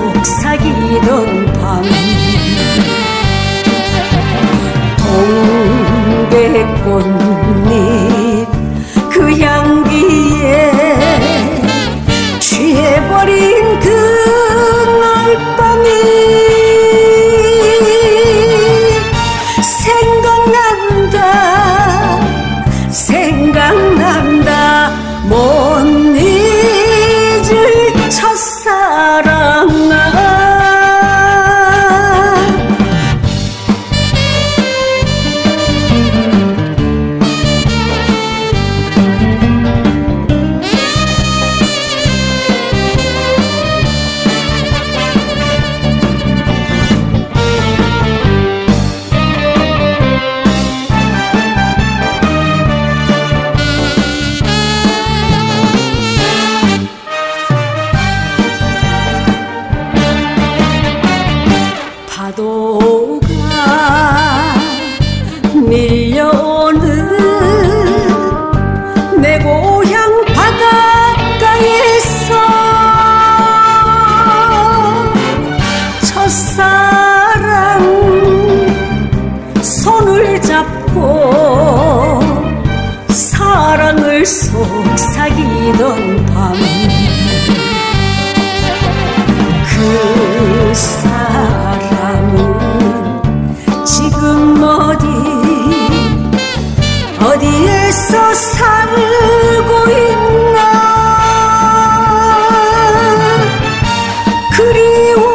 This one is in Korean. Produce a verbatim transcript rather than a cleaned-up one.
속삭이던 밤 동백꽃잎 그 향기에 취해버린 그날 밤이 생각난다 생각난다 못 잊을 첫사랑아 파도가 밀려오는 내 고향 바닷가에서 첫사랑 손을 잡고 사랑을 속삭이던 밤 그 사람은 지금 어디 어디에서 살고 있나 그리워